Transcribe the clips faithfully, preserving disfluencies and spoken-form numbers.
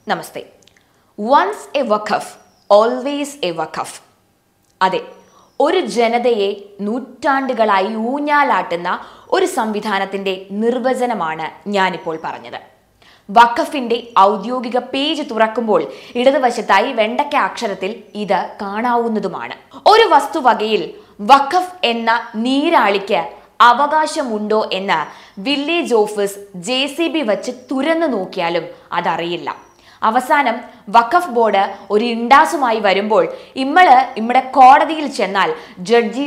Namaste. Once a waqf always a waqf. അതെ, ഒരു ജനതയെ നൂറ്റാണ്ടുകളായി ഊഞ്ഞാലാട്ടുന്ന ഒരു സംവിധാനത്തിന്റെ നിർവചനമാണ് ഞാനിപ്പോൾ പറഞ്ഞത്. വഖഫിന്റെ ഔദ്യോഗിക പേജ് തുറക്കുമ്പോൾ ഇടതുവശത്തായി വെണ്ടയ്ക്ക അക്ഷരത്തിൽ ഇത് കാണാവുന്നതുമാണ്. ഒരു വസ്തുവകയിൽ വഖഫ് എന്ന നീരാളിക്ക് അവകാശമുണ്ടോ എന്ന് village office J C B വച്ച് തുറന്നു നോക്കിയാലും അതറിയില്ല. അവസാനം വഖഫ് ബോർഡ് ഒരു ഇണ്ടാസുമായി വരുമ്പോൾ ഇമ്മള് ഇമ്മടെ കോടതിയിൽ ചെന്നാൽ ജഡ്ജി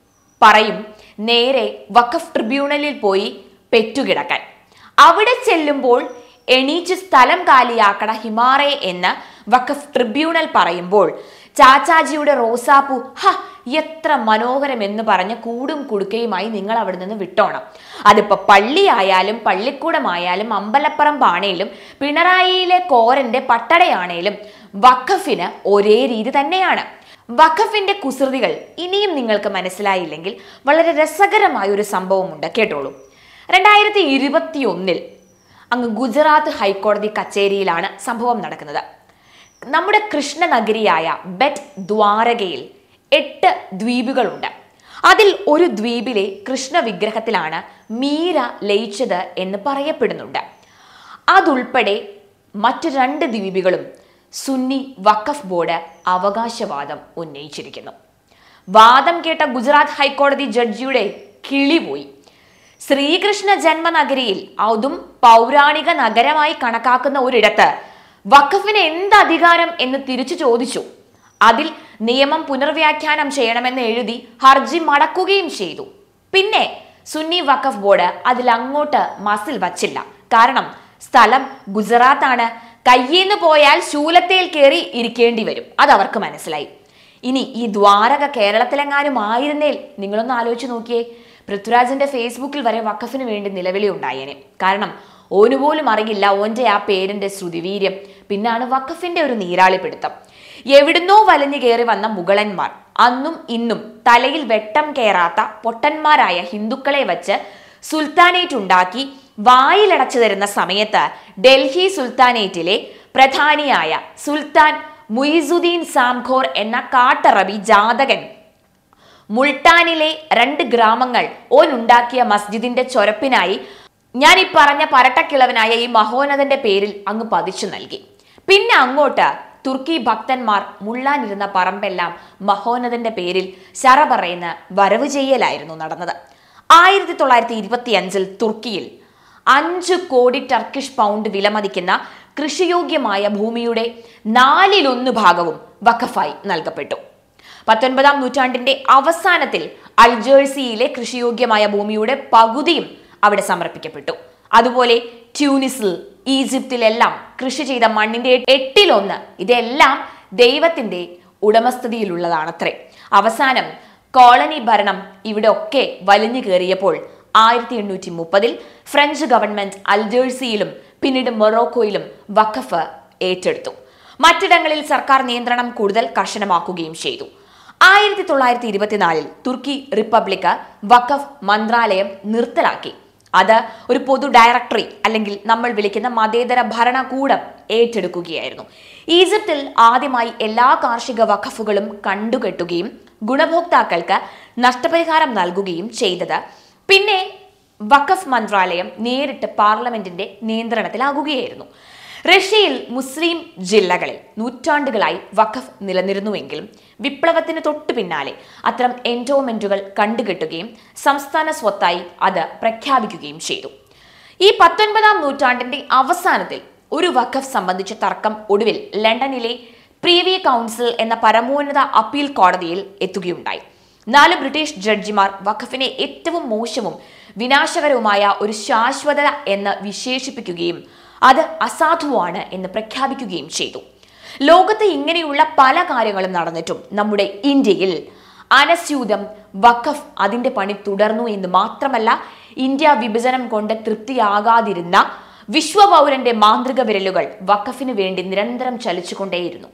പറയും നേരെ വഖഫ് ട്രിബ്യൂണലിൽ പോയി പെറ്റുകിടക്കാൻ. അവിടെ ചെല്ലുമ്പോൾ എണീച്ച് സ്ഥലം കാലിയാക്കട ഹിമാറേ എന്ന് വഖഫ് ട്രിബ്യൂണൽ പറയുമ്പോൾ ചാച്ചാജിയുടെ റോസാപ്പൂ ഹ എത്ര മനോഹരം എന്ന് പറഞ്ഞ് കൂടും കുടുക്കയുമായി നിങ്ങൾ അവിടെ നിന്ന് വിട്ടോണം. അതിപ്പോ പള്ളിയായാലും പള്ളിക്കൂടമായാലും അമ്പലപ്പറമ്പാണേലും പിണറായിയിലെ കോരന്റെ പട്ടടയാണേലും വഖഫിന് ഒരേ രീതി തന്നെയാണ്. വഖഫിന്റെ കുസൃതികൾ ഇനിയും നിങ്ങൾക്ക് മനസ്സിലായില്ലെങ്കിൽ വളരെ രസകരമായ ഒരു സംഭവമുണ്ട്, കേട്ടോളൂ. രണ്ടായിരത്തി ഇരുപത്തി ഒന്നിൽ അങ്ങ് ഗുജറാത്ത് ഹൈക്കോടതി കച്ചേരിയിലാണ് സംഭവം നടക്കുന്നത്. നമ്മുടെ കൃഷ്ണനഗരിയായ ബെറ്റ് ദ്വാരകയിൽ എട്ട് ദ്വീപുകളുണ്ട്. അതിൽ ഒരു ദ്വീപിലെ കൃഷ്ണ വിഗ്രഹത്തിലാണ് മീര ലയിച്ചത് എന്ന് പറയപ്പെടുന്നുണ്ട്. അതുൾപ്പെടെ മറ്റു രണ്ട് ദ്വീപുകളും സുന്നി വഖഫ് ബോർഡ് അവകാശവാദം ഉന്നയിച്ചിരിക്കുന്നു. വാദം കേട്ട ഗുജറാത്ത് ഹൈക്കോടതി ജഡ്ജിയുടെ കിളി പോയി. ശ്രീകൃഷ്ണ ജന്മനഗരിയിൽ അതും പൗരാണിക നഗരമായി കണക്കാക്കുന്ന ഒരിടത്ത് വഖഫിന് എന്ത് അധികാരം എന്ന് തിരിച്ചു ചോദിച്ചു. അതിൽ നിയമം പുനർവ്യാഖ്യാനം ചെയ്യണമെന്ന് എഴുതി ഹർജി മടക്കുകയും ചെയ്തു. പിന്നെ സുന്നി വഖഫ് ബോർഡ് അതിൽ അങ്ങോട്ട് മസിൽ വച്ചില്ല. കാരണം സ്ഥലം ഗുജറാത്താണ്, കയ്യിന്ന് പോയാൽ ശൂലത്തേൽ കയറി ഇരിക്കേണ്ടി വരും. അതവർക്ക് മനസ്സിലായി. ഇനി ഈ ദ്വാരക കേരളത്തിലെങ്ങാനും ആയിരുന്നേൽ നിങ്ങളൊന്ന് ആലോചിച്ച് നോക്കിയേ, പൃഥ്വിരാജിന്റെ ഫേസ്ബുക്കിൽ വരെ വഖഫിന് വേണ്ടി നിലവിളി ഉണ്ടായേനെ. കാരണം ഓന് പോലും അറിയില്ല ഓന്റെ ആ പേരിന്റെ ശ്രുതിവീര്യം. പിന്നാണ് വഖഫിന്റെ ഒരു നീരാളിപ്പിടുത്തം. എവിടുന്നോ വലിഞ്ഞു കയറി വന്ന മുഗളന്മാർ അന്നും ഇന്നും തലയിൽ വെട്ടം കയറാത്ത പൊട്ടന്മാരായ ഹിന്ദുക്കളെ വച്ച് സുൽത്താനേറ്റ് ഉണ്ടാക്കി വായിലടച്ചു തരുന്ന സമയത്ത് ഡൽഹി സുൽത്താനേറ്റിലെ പ്രധാനിയായ സുൽത്താൻ മുയിസുദ്ദീൻ സാംഖോർ എന്ന കാട്ടറബി ജാതകൻ മുൾട്ടാനിലെ രണ്ട് ഗ്രാമങ്ങൾ ഓനുണ്ടാക്കിയ മസ്ജിദിന്റെ ചൊരപ്പിനായി ഞാൻ ഈ പറഞ്ഞ പരട്ടക്കിളവനായ ഈ മഹോന്നതന്റെ പേരിൽ അങ്ങ് പതിച്ചു നൽകി. പിന്നെ അങ്ങോട്ട് തുർക്കി ഭക്തന്മാർ മുള്ളാനിരുന്ന പറമ്പെല്ലാം മഹോന്നതന്റെ പേരിൽ ശറ പറയുന്ന വരവ് ചെയ്യലായിരുന്നു നടന്നത്. ആയിരത്തി തൊള്ളായിരത്തി ഇരുപത്തി അഞ്ചിൽ തുർക്കിയിൽ അഞ്ചു കോടി ടർക്കിഷ് പൗണ്ട് വിലമതിക്കുന്ന കൃഷിയോഗ്യമായ ഭൂമിയുടെ നാലിലൊന്ന് ഭാഗവും വഖഫായി നൽകപ്പെട്ടു. പത്തൊൻപതാം നൂറ്റാണ്ടിന്റെ അവസാനത്തിൽ അൽജേഴ്സിയിലെ കൃഷിയോഗ്യമായ ഭൂമിയുടെ പകുതിയും അവിടെ സമർപ്പിക്കപ്പെട്ടു. അതുപോലെ ട്യൂണിസിൽ, ഈജിപ്തിലെല്ലാം കൃഷി ചെയ്ത മണ്ണിന്റെ എട്ടിലൊന്ന് ഇതെല്ലാം ദൈവത്തിന്റെ ഉടമസ്ഥതയിലുള്ളതാണത്രേ. അവസാനം കോളനി ഭരണം ഇവിടെ ഒക്കെ വലിഞ്ഞു കയറിയപ്പോൾ ആയിരത്തി എണ്ണൂറ്റി മുപ്പതിൽ ഫ്രഞ്ച് ഗവൺമെന്റ് അൽജേഴ്സിയിലും പിന്നീട് മൊറോക്കോയിലും വഖഫ് ഏറ്റെടുത്തു. മറ്റിടങ്ങളിൽ സർക്കാർ നിയന്ത്രണം കൂടുതൽ കർശനമാക്കുകയും ചെയ്തു. ആയിരത്തി തൊള്ളായിരത്തി ഇരുപത്തിനാലിൽ തുർക്കി റിപ്പബ്ലിക് വഖഫ് മന്ത്രാലയം നിർത്തലാക്കി. അത് ഒരു പൊതു ഡയറക്ടറി അല്ലെങ്കിൽ നമ്മൾ വിളിക്കുന്ന മതേതര ഭരണകൂടം ഏറ്റെടുക്കുകയായിരുന്നു. ഈജിപ്തിൽ ആദ്യമായി എല്ലാ കാർഷിക വഖഫുകളും കണ്ടുകെട്ടുകയും ഗുണഭോക്താക്കൾക്ക് നഷ്ടപരിഹാരം നൽകുകയും ചെയ്തത് പിന്നെ വഖഫ് മന്ത്രാലയം നേരിട്ട് പാർലമെന്റിന്റെ നിയന്ത്രണത്തിലാകുകയായിരുന്നു. റഷ്യയിൽ മുസ്ലിം ജില്ലകളിൽ നൂറ്റാണ്ടുകളായി വഖഫ് നിലനിരുന്നുവെങ്കിലും വിപ്ലവത്തിന് തൊട്ടു പിന്നാലെ അത്തരം എൻഡോമെന്റുകൾ കണ്ടുകെട്ടുകയും സംസ്ഥാന സ്വത്തായി അത് പ്രഖ്യാപിക്കുകയും ചെയ്തു. ഈ പത്തൊൻപതാം നൂറ്റാണ്ടിന്റെ അവസാനത്തിൽ ഒരു വഖഫ് സംബന്ധിച്ച തർക്കം ഒടുവിൽ ലണ്ടനിലെ പ്രീവി കൗൺസിൽ എന്ന പരമോന്നത അപ്പീൽ കോടതിയിൽ എത്തുകയുണ്ടായി. നാല് ബ്രിട്ടീഷ് ജഡ്ജിമാർ വഖഫിനെ ഏറ്റവും മോശവും വിനാശകരവുമായ ഒരു ശാശ്വത എന്ന് വിശേഷിപ്പിക്കുകയും അത് അസാധുവാണ് എന്ന് പ്രഖ്യാപിക്കുകയും ചെയ്തു. ലോകത്ത് ഇങ്ങനെയുള്ള പല കാര്യങ്ങളും നടന്നിട്ടും നമ്മുടെ ഇന്ത്യയിൽ അനസ്യൂതം വഖഫ് അതിന്റെ പണി തുടർന്നു എന്ന് മാത്രമല്ല, ഇന്ത്യ വിഭജനം കൊണ്ട് തൃപ്തിയാകാതിരുന്ന വിശ്വപൗരന്റെ മാന്ത്രിക വിരലുകൾ വഖഫിന് വേണ്ടി നിരന്തരം ചലിച്ചുകൊണ്ടേയിരുന്നു.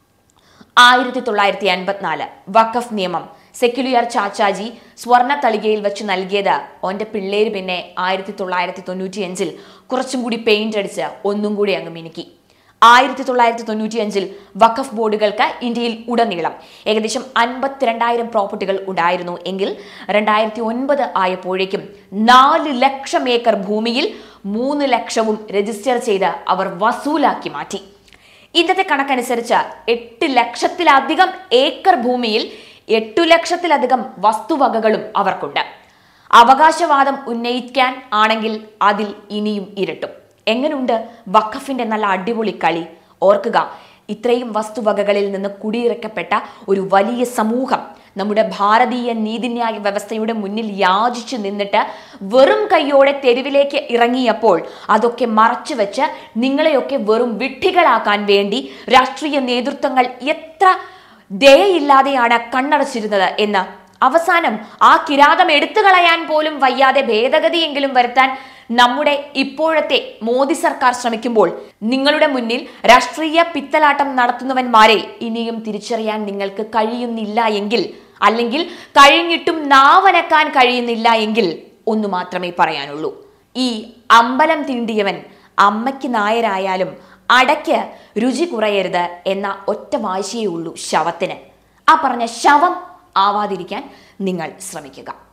ആയിരത്തി തൊള്ളായിരത്തി അൻപത്തിനാല് വഖഫ് നിയമം സെക്യുലർ ചാച്ചാജി സ്വർണ്ണ തളികയിൽ വെച്ച് നൽകിയത് ഓന്റെ പിള്ളേര് പിന്നെ ആയിരത്തി തൊള്ളായിരത്തി തൊണ്ണൂറ്റി അഞ്ചിൽ കുറച്ചും കൂടി പെയിന്റ് അടിച്ച് ഒന്നും കൂടി അങ്ങ് മിനുക്കി. ആയിരത്തി തൊള്ളായിരത്തി തൊണ്ണൂറ്റി അഞ്ചിൽ വഖഫ് ബോർഡുകൾക്ക് ഇന്ത്യയിൽ ഉടനീളം ഏകദേശം അൻപത്തിരണ്ടായിരം പ്രോപ്പർട്ടികൾ ഉണ്ടായിരുന്നു എങ്കിൽ രണ്ടായിരത്തി ഒൻപത് ആയപ്പോഴേക്കും നാല് ലക്ഷം ഏക്കർ ഭൂമിയിൽ മൂന്ന് ലക്ഷവും രജിസ്റ്റർ ചെയ്ത് അവർ വസൂലാക്കി മാറ്റി. ഇന്നത്തെ കണക്കനുസരിച്ച് എട്ട് ലക്ഷത്തിലധികം ഏക്കർ ഭൂമിയിൽ എട്ടു ലക്ഷത്തിലധികം വസ്തുവകകളും അവർക്കുണ്ട്. അവകാശവാദം ഉന്നയിക്കാൻ ആണെങ്കിൽ അതിൽ ഇനിയും ഇരട്ടും. എങ്ങനുണ്ട് വഖഫിന്റെ നല്ല അടിപൊളി കളി? ഓർക്കുക, ഇത്രയും വസ്തുവകകളിൽ നിന്ന് കുടിയിറക്കപ്പെട്ട ഒരു വലിയ സമൂഹം നമ്മുടെ ഭാരതീയ നീതിന്യായ വ്യവസ്ഥയുടെ മുന്നിൽ യാചിച്ചു നിന്നിട്ട് വെറും കൈയോടെ തെരുവിലേക്ക് ഇറങ്ങിയപ്പോൾ അതൊക്കെ മറച്ചു വെച്ച് നിങ്ങളെയൊക്കെ വെറും വിഡ്ഢികളാക്കാൻ വേണ്ടി രാഷ്ട്രീയ നേതൃത്വങ്ങൾ എത്ര ദയയില്ലാതെയാണ് കണ്ണടച്ചിരുന്നത് എന്ന് അവസാനം ആ കിരാതം എടുത്തു കളയാൻ പോലും വയ്യാതെ ഭേദഗതിയെങ്കിലും വരുത്താൻ നമ്മുടെ ഇപ്പോഴത്തെ മോദി സർക്കാർ ശ്രമിക്കുമ്പോൾ നിങ്ങളുടെ മുന്നിൽ രാഷ്ട്രീയ പിത്തലാട്ടം നടത്തുന്നവന്മാരെ ഇനിയും തിരിച്ചറിയാൻ നിങ്ങൾക്ക് കഴിയുന്നില്ല എങ്കിൽ, അല്ലെങ്കിൽ കഴിഞ്ഞിട്ടും നാവനക്കാൻ കഴിയുന്നില്ല എങ്കിൽ ഒന്നു മാത്രമേ പറയാനുള്ളൂ: ഈ അമ്പലം തീണ്ടിയവൻ അമ്മയ്ക്ക് നായരായാലും അടയ്ക്ക് രുചി കുറയരുത് എന്ന ഒറ്റ വാശിയേ ഉള്ളൂ ശവത്തിന്. ആ പറഞ്ഞ ശവം ആവാതിരിക്കാൻ നിങ്ങൾ ശ്രമിക്കുക.